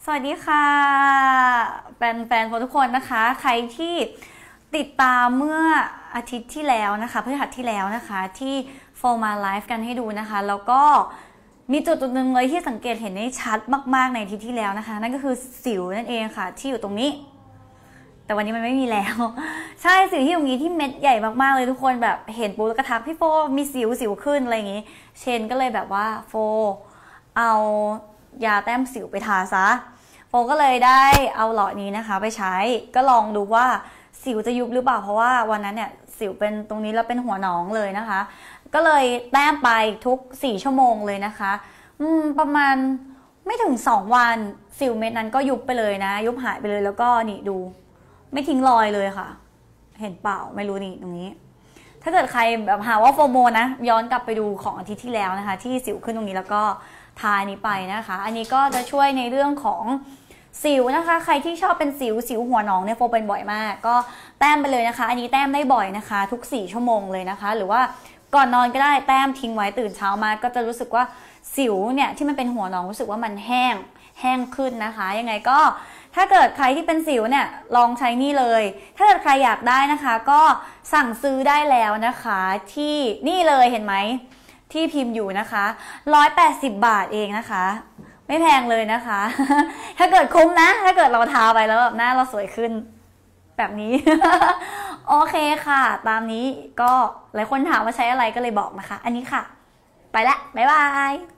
สวัสดีค่ะแฟนๆทุกคนนะคะใครที่ติดตามเมื่ออาทิตย์ที่แล้วนะคะพฤหัสที่แล้วนะคะที่โฟมาไลฟ์กันให้ดูนะคะแล้วก็มีจุดหนึ่งเลยที่สังเกตเห็นได้ชัดมากๆในอาทิตย์ที่แล้วนะคะนั่นก็คือสิวนั่นเองค่ะที่อยู่ตรงนี้แต่วันนี้มันไม่มีแล้วใช่สิวที่ตรงนี้ที่เม็ดใหญ่มากๆเลยทุกคนแบบเห็นปุ๊บแล้วก็ทักพี่โฟมีสิวขึ้นอะไรอย่างงี้เชนก็เลยแบบว่าโฟเอายาแต้มสิวไปทาซะโฟก็เลยได้เอาหลอดนี้นะคะไปใช้ก็ลองดูว่าสิวจะยุบหรือเปล่าเพราะว่าวันนั้นเนี่ยสิวเป็นตรงนี้แล้วเป็นหัวหนองเลยนะคะก็เลยแต้มไปทุก4ชั่วโมงเลยนะคะประมาณไม่ถึง2วันสิวเม็ดนั้นก็ยุบไปเลยนะยุบหายไปเลยแล้วก็นี่ดูไม่ทิ้งรอยเลยค่ะเห็นเปล่าไม่รู้นี่ตรงนี้ถ้าเกิดใครแบบหาว่าโฟโมนะย้อนกลับไปดูของอาทิตย์ที่แล้วนะคะที่สิวขึ้นตรงนี้แล้วก็ทานี้ไปนะคะอันนี้ก็จะช่วยในเรื่องของสิวนะคะใครที่ชอบเป็นสิวหัวหนองเนี่ยโฟเป็นบ่อยมากก็แต้มไปเลยนะคะอันนี้แต้มได้บ่อยนะคะทุก4ชั่วโมงเลยนะคะหรือว่าก่อนนอนก็ได้แต้มทิ้งไว้ตื่นเช้ามาก็จะรู้สึกว่าสิวเนี่ยที่มันเป็นหัวหนองรู้สึกว่ามันแห้งขึ้นนะคะยังไงก็ถ้าเกิดใครที่เป็นสิวเนี่ยลองใช้นี่เลยถ้าเกิดใครอยากได้นะคะก็สั่งซื้อได้แล้วนะคะที่นี่เลยเห็นไหมที่พิมพ์อยู่นะคะ180 บาทเองนะคะไม่แพงเลยนะคะถ้าเกิดคุ้มนะถ้าเกิดเราทาไปแล้วแบบหน้าเราสวยขึ้นแบบนี้ โอเคค่ะตามนี้ก็หลายคนถามว่าใช้อะไรก็เลยบอกนะคะอันนี้ค่ะไปละบ๊ายบาย